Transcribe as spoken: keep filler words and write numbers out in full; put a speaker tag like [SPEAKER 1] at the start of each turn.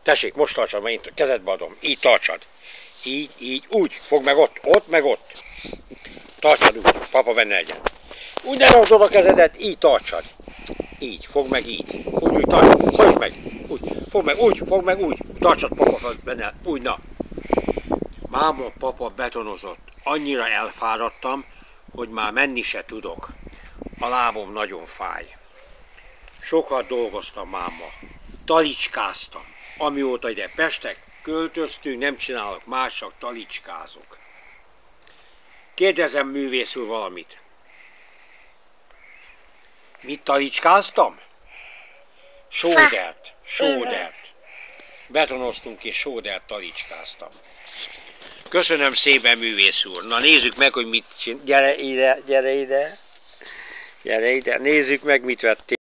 [SPEAKER 1] Tessék, most tartsad, mert én kezedbe adom. Így tartsad. Így, így, úgy. Fogd meg ott, ott, meg ott. Tartsad úgy, papa benne legyen. Úgy ne rakd oda a kezedet, így tartsad. Így, fogd meg így. Úgy, úgy, tartsad. Hajtsd meg. Úgy, fogd meg, úgy, fogd meg, úgy. Tartsad papa benne, úgy, na. Máma, papa betonozott. Annyira elfáradtam, hogy már menni se tudok. A lábom nagyon fáj. Sokat dolgoztam, máma. Talicskáztam. Amióta ide Pestre költöztünk, nem csinálok más, csak talicskázok. Kérdezem művész úr valamit. Mit talicskáztam? Sódert, sódert. Betonoztunk és sódert talicskáztam. Köszönöm szépen, művész úr. Na nézzük meg, hogy mit csinál. Gyere ide, gyere ide. Gyere ide, nézzük meg, mit vettél.